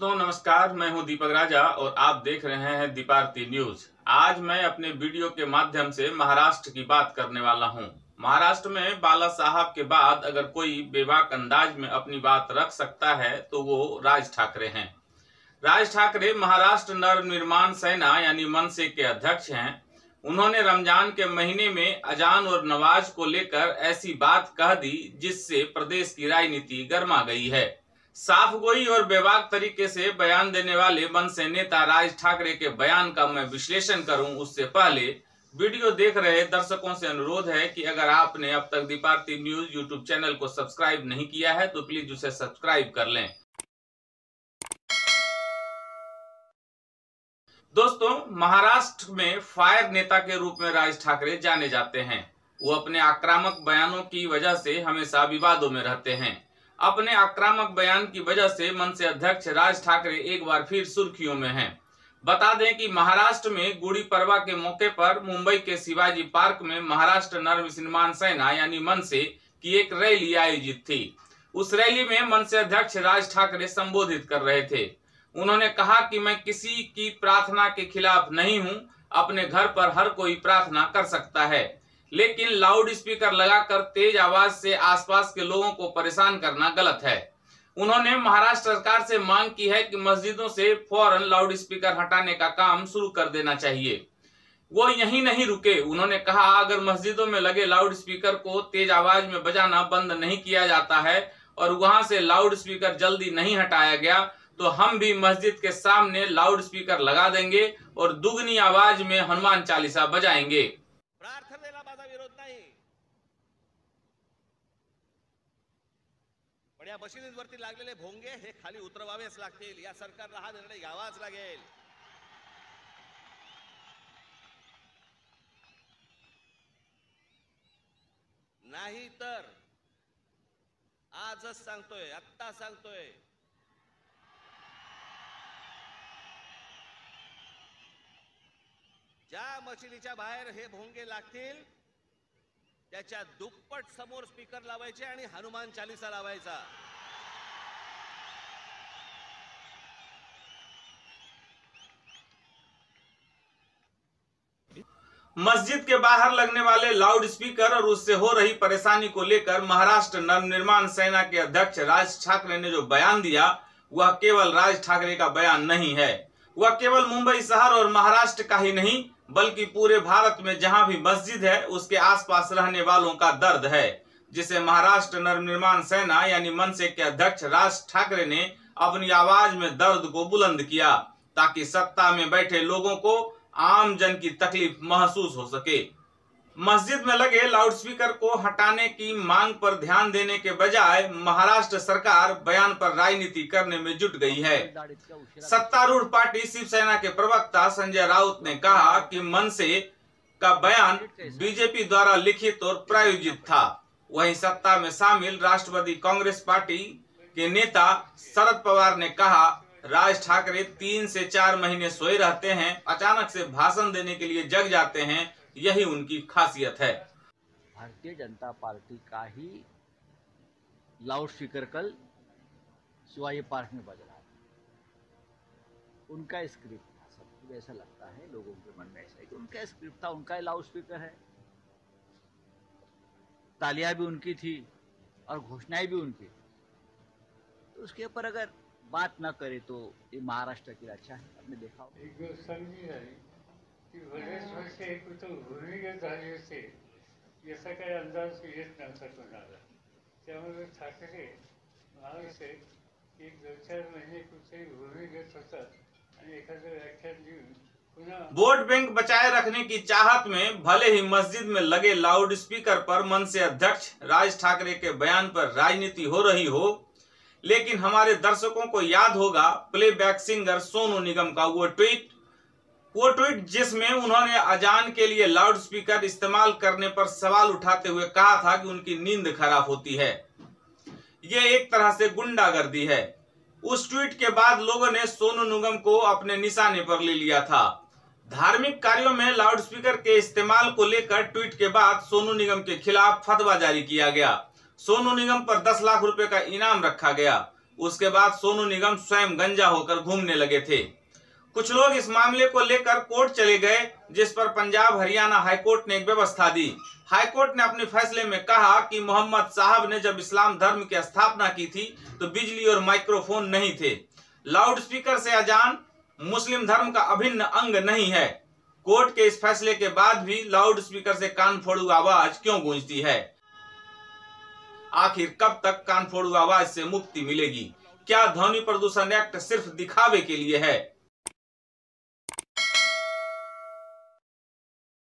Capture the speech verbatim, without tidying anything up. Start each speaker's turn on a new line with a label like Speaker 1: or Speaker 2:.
Speaker 1: दोस्तों नमस्कार, मैं हूं दीपक राजा और आप देख रहे हैं दीपारती न्यूज। आज मैं अपने वीडियो के माध्यम से महाराष्ट्र की बात करने वाला हूं। महाराष्ट्र में बाला साहब के बाद अगर कोई बेबाक अंदाज में अपनी बात रख सकता है तो वो राज ठाकरे हैं। राज ठाकरे महाराष्ट्र नवनिर्माण सेना यानी मनसे के अध्यक्ष हैं। उन्होंने रमजान के महीने में अजान और नमाज को लेकर ऐसी बात कह दी जिससे प्रदेश की राजनीति गर्मा गई है। साफ गोई और बेबाक तरीके से बयान देने वाले मनसे नेता राज ठाकरे के बयान का मैं विश्लेषण करूं उससे पहले वीडियो देख रहे दर्शकों से अनुरोध है कि अगर आपने अब तक दीपारती न्यूज यूट्यूब चैनल को सब्सक्राइब नहीं किया है तो प्लीज उसे सब्सक्राइब कर लें। दोस्तों, महाराष्ट्र में फायर नेता के रूप में राज ठाकरे जाने जाते हैं। वो अपने आक्रामक बयानों की वजह से हमेशा विवादों में रहते हैं। अपने आक्रामक बयान की वजह से मनसे अध्यक्ष राज ठाकरे एक बार फिर सुर्खियों में हैं। बता दें कि महाराष्ट्र में गुड़ी पड़वा के मौके पर मुंबई के शिवाजी पार्क में महाराष्ट्र नवनिर्माण सेना यानी मनसे की एक रैली आयोजित थी। उस रैली में मनसे अध्यक्ष राज ठाकरे संबोधित कर रहे थे। उन्होंने कहा कि मैं किसी की प्रार्थना के खिलाफ नहीं हूं। अपने घर पर हर कोई प्रार्थना कर सकता है, लेकिन लाउड स्पीकर लगाकर तेज आवाज से आसपास के लोगों को परेशान करना गलत है। उन्होंने महाराष्ट्र सरकार से मांग की है कि मस्जिदों से फौरन लाउड स्पीकर हटाने का काम शुरू कर देना चाहिए। वो यहीं नहीं रुके। उन्होंने कहा, अगर मस्जिदों में लगे लाउड स्पीकर को तेज आवाज में बजाना बंद नहीं किया जाता है और वहां से लाउड स्पीकर जल्दी नहीं हटाया गया तो हम भी मस्जिद के सामने लाउड स्पीकर लगा देंगे और दुगनी आवाज में हनुमान चालीसा बजाएंगे।
Speaker 2: प्रार्थनेला माझा विरोध नाही, पण या मशिदींवरती लागलेले भोंगे हे खाली उतरवावेच लागतील। या सरकारला हा निर्णय घ्यावाच लागेल। नाही तर आजच सांगतोय, आत्ता सांगतोय, ज्या मशिदीच्या बाहेर हे भोंगे लागतील त्याच्या दुप्पट समोर स्पीकर लावायचे आणि हनुमान चालीसा लावायचा।
Speaker 1: मस्जिद के बाहर लगने वाले लाउड स्पीकर और उससे हो रही परेशानी को लेकर महाराष्ट्र नवनिर्माण सेना के अध्यक्ष राज ठाकरे ने जो बयान दिया वह केवल राज ठाकरे का बयान नहीं है। वह केवल मुंबई शहर और महाराष्ट्र का ही नहीं बल्कि पूरे भारत में जहां भी मस्जिद है उसके आसपास रहने वालों का दर्द है, जिसे महाराष्ट्र नवनिर्माण सेना यानी मनसे के अध्यक्ष राज ठाकरे ने अपनी आवाज में दर्द को बुलंद किया ताकि सत्ता में बैठे लोगों को आम जन की तकलीफ महसूस हो सके। मस्जिद में लगे लाउडस्पीकर को हटाने की मांग पर ध्यान देने के बजाय महाराष्ट्र सरकार बयान पर राजनीति करने में जुट गई है। सत्तारूढ़ पार्टी शिवसेना के प्रवक्ता संजय राउत ने कहा कि मनसे का बयान बीजेपी द्वारा लिखित और प्रायोजित था। वहीं सत्ता में शामिल राष्ट्रवादी कांग्रेस पार्टी के नेता शरद पवार ने कहा, राज ठाकरे तीन से चार महीने सोए रहते हैं, अचानक से भाषण देने के लिए जग जाते हैं, यही उनकी खासियत है।
Speaker 3: भारतीय जनता पार्टी का ही लाउड स्पीकर कल शिवाजी पार्क में बज रहा था। उनका स्क्रिप्ट था, सबको ऐसा लगता है, लोगों के मन में ऐसा है कि उनका स्क्रिप्ट था, उनका ही लाउड स्पीकर है। तालियां भी उनकी थी और घोषणाएं भी उनकी। तो उसके ऊपर अगर बात न करे तो ये महाराष्ट्र के लिए अच्छा है। आपने देखा
Speaker 4: एक गोष्ट समजी झाली की बरेच वर्ष एकूण भूमिगत झाली होते, याचा काही अंदाज येत नव्हता कोणाला। त्यामुळे ठाकरे महाराष्ट्र एक दोन चार महीने कुठेही भूमिगत होतात आणि एखादं व्याख्यान देऊन पुन्हा
Speaker 1: वोट बैंक बचाए रखने की चाहत में भले ही मस्जिद में लगे लाउड स्पीकर पर मनसे अध्यक्ष राज ठाकरे के बयान पर राजनीति हो रही हो, लेकिन हमारे दर्शकों को याद होगा प्लेबैक सिंगर सोनू निगम का वो ट्वीट वो ट्वीट जिसमें उन्होंने अजान के लिए लाउड स्पीकर इस्तेमाल करने पर सवाल उठाते हुए कहा था कि उनकी नींद खराब होती है। ये एक तरह से गुंडागर्दी है। उस ट्वीट के बाद लोगों ने सोनू निगम को अपने निशाने पर ले लिया था। धार्मिक कार्यों में लाउडस्पीकर के इस्तेमाल को लेकर ट्वीट के बाद सोनू निगम के खिलाफ फतवा जारी किया गया। सोनू निगम पर दस लाख रुपए का इनाम रखा गया। उसके बाद सोनू निगम स्वयं गंजा होकर घूमने लगे थे। कुछ लोग इस मामले को लेकर कोर्ट चले गए, जिस पर पंजाब हरियाणा हाईकोर्ट ने एक व्यवस्था दी। हाईकोर्ट ने अपने फैसले में कहा कि मोहम्मद साहब ने जब इस्लाम धर्म की स्थापना की थी तो बिजली और माइक्रोफोन नहीं थे। लाउड स्पीकर से अजान मुस्लिम धर्म का अभिन्न अंग नहीं है। कोर्ट के इस फैसले के बाद भी लाउड स्पीकर से कान फोड़ू आवाज क्यों गूंजती है? आखिर कब तक कान फोड़ू आवाज से मुक्ति मिलेगी? क्या ध्वनि प्रदूषण एक्ट सिर्फ दिखावे के लिए है?